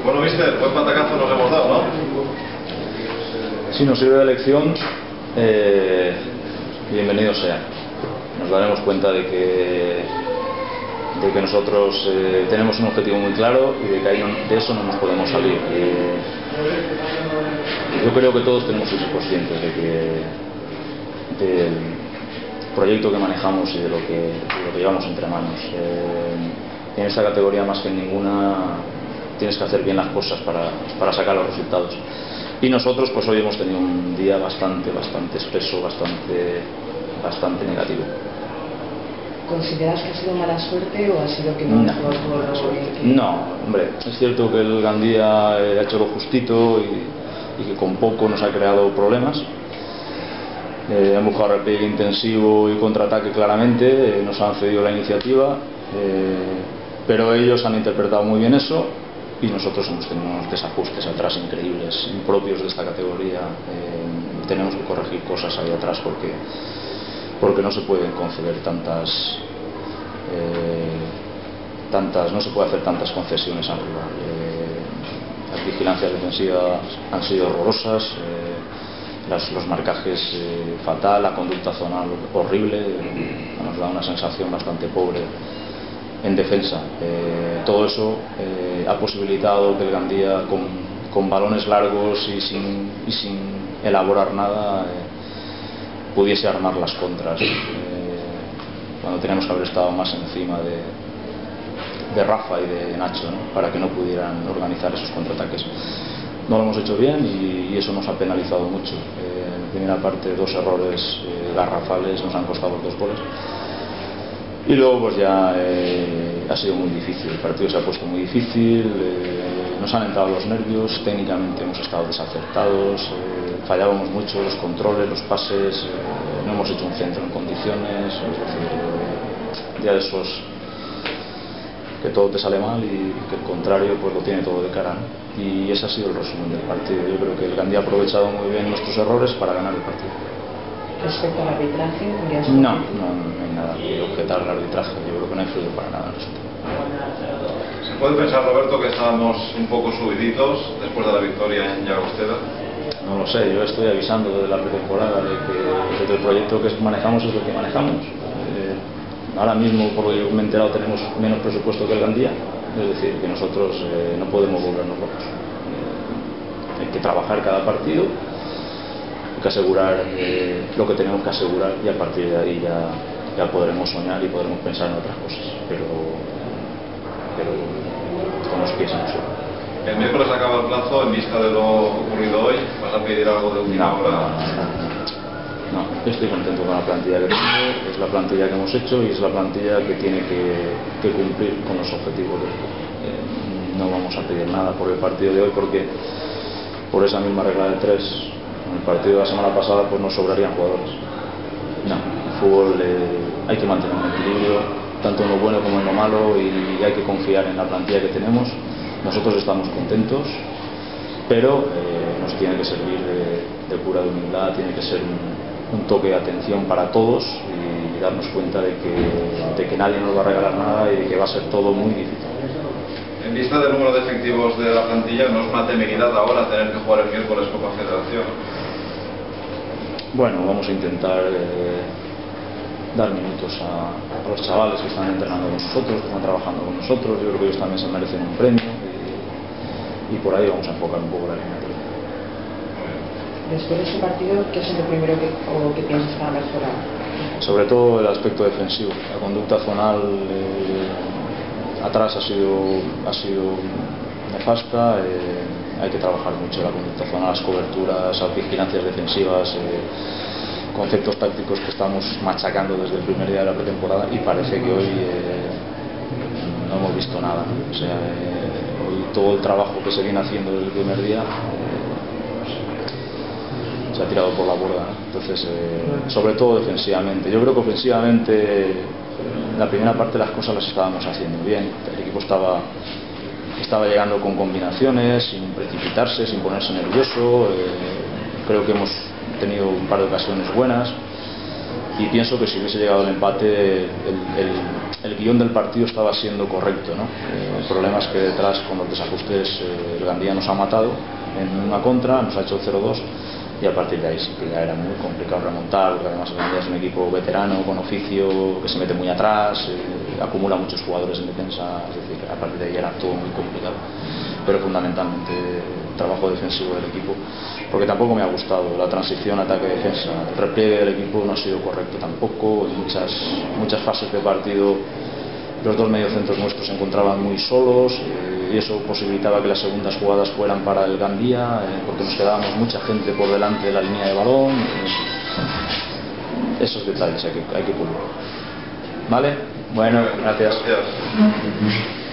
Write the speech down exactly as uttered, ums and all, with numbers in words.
Bueno, mister, buen patacazo nos hemos dado, ¿no? Si nos sirve de lección, eh, bienvenido sea. Nos daremos cuenta de que, de que nosotros eh, tenemos un objetivo muy claro y de que ahí no, de eso no nos podemos salir. Eh, yo creo que todos tenemos que ser conscientes de que del proyecto que manejamos y de lo que, de lo que llevamos entre manos. Eh, en esta categoría, más que en ninguna, tienes que hacer bien las cosas para, para sacar los resultados. Y nosotros pues hoy hemos tenido un día bastante, bastante espeso, bastante, bastante negativo. ¿Consideras que ha sido mala suerte o ha sido que no? No, Que... no, hombre, es cierto que el Gandía eh, ha hecho lo justito y, y que con poco nos ha creado problemas. Eh, han buscado repliegue intensivo y contraataque claramente, eh, nos han cedido la iniciativa, eh, pero ellos han interpretado muy bien eso. Y nosotros hemos tenido unos desajustes atrás increíbles, impropios de esta categoría. Eh, tenemos que corregir cosas ahí atrás porque, porque no se pueden conceder tantas, eh, tantas, no se puede hacer tantas concesiones al rival. Eh, las vigilancias defensivas han sido horrorosas, eh, las, los marcajes eh, fatal, la conducta zonal horrible, eh, nos da una sensación bastante pobre en defensa. Eh, todo eso eh, ha posibilitado que el Gandía con, con balones largos y sin, y sin elaborar nada eh, pudiese armar las contras eh, cuando teníamos que haber estado más encima de, de Rafa y de Nacho, ¿no? Para que no pudieran organizar esos contraataques. No lo hemos hecho bien y, y eso nos ha penalizado mucho. Eh, en la primera parte dos errores eh, garrafales nos han costado los dos goles. Y luego pues ya eh, ha sido muy difícil, el partido se ha puesto muy difícil, eh, nos han entrado los nervios, técnicamente hemos estado desacertados, eh, fallábamos mucho los controles, los pases, eh, no hemos hecho un centro en condiciones, es decir, eh, ya de esos que todo te sale mal y que el contrario pues lo tiene todo de cara, ¿no? Y ese ha sido el resumen del partido. Yo creo que el Gandía ha aprovechado muy bien nuestros errores para ganar el partido. Respecto al arbitraje, no, no, no hay nada que objetar al arbitraje. Yo creo que no ha influido para nada en eso. ¿Se puede pensar, Roberto, que estábamos un poco subiditos después de la victoria en Llagostera? No lo sé, yo estoy avisando desde la pretemporada de que desde el proyecto que manejamos es lo que manejamos. Eh, ahora mismo, por lo que yo me he enterado, tenemos menos presupuesto que el Gandía, es decir, que nosotros eh, no podemos volvernos locos. Eh, hay que trabajar cada partido, hay que asegurar eh, lo que tenemos que asegurar y a partir de ahí ya, ya podremos soñar y podremos pensar en otras cosas, pero, pero con los pies en el suelo. El miércoles acaba el plazo, en vista de lo ocurrido hoy, ¿vas a pedir algo de última no, hora? No, no, no, no, estoy contento con la plantilla que tengo, es la plantilla que hemos hecho y es la plantilla que tiene que, que cumplir con los objetivos del club. Eh, no vamos a pedir nada por el partido de hoy porque por esa misma regla de tres, en el partido de la semana pasada pues nos sobrarían jugadores. No, el fútbol eh, hay que mantener un equilibrio, tanto en lo bueno como en lo malo, y hay que confiar en la plantilla que tenemos. Nosotros estamos contentos, pero eh, nos tiene que servir de, de cura de humildad, tiene que ser un, un toque de atención para todos y, y darnos cuenta de que, de que nadie nos va a regalar nada y de que va a ser todo muy difícil. En vista del número de efectivos de la plantilla, ¿no es una temeridad ahora tener que jugar el miércoles Copa Federación? Bueno, vamos a intentar eh, dar minutos a, a los chavales que están entrenando con nosotros, que están trabajando con nosotros. Yo creo que ellos también se merecen un premio y, y por ahí vamos a enfocar un poco la eliminatoria. Después de ese partido, ¿qué es lo primero que, o que piensas para mejorar? Sobre todo el aspecto defensivo. La conducta zonal eh, atrás ha sido, ha sido nefasta. Eh, hay que trabajar mucho la conducta zonal, las coberturas, las vigilancias defensivas, eh, conceptos tácticos que estamos machacando desde el primer día de la pretemporada y parece que hoy eh, no hemos visto nada, ¿no? O sea, eh, hoy todo el trabajo que se viene haciendo desde el primer día eh, se ha tirado por la borda, ¿no? Entonces, eh, sobre todo defensivamente. Yo creo que ofensivamente en la primera parte las cosas las estábamos haciendo bien, el equipo estaba estaba llegando con combinaciones, sin precipitarse, sin ponerse nervioso. Eh, creo que hemos tenido un par de ocasiones buenas, y pienso que si hubiese llegado el empate el, el, el guión del partido estaba siendo correcto, ¿no? Eh, el problema es que detrás, con los desajustes, eh, el Gandía nos ha matado en una contra, nos ha hecho cero dos y a partir de ahí sí que ya era muy complicado remontar, porque además el Gandía es un equipo veterano, con oficio, que se mete muy atrás, eh, acumula muchos jugadores en defensa, es decir, a partir de ahí era todo muy complicado, pero fundamentalmente el trabajo defensivo del equipo, porque tampoco me ha gustado la transición ataque-defensa, el repliegue del equipo no ha sido correcto tampoco, en muchas, muchas fases de partido los dos mediocentros nuestros se encontraban muy solos, eh, y eso posibilitaba que las segundas jugadas fueran para el Gandía, eh, porque nos quedábamos mucha gente por delante de la línea de balón, eh, esos detalles hay que, hay que pulir. ¿Vale? Bueno, gracias. Gracias.